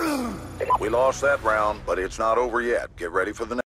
We lost that round, but it's not over yet. Get ready for the next.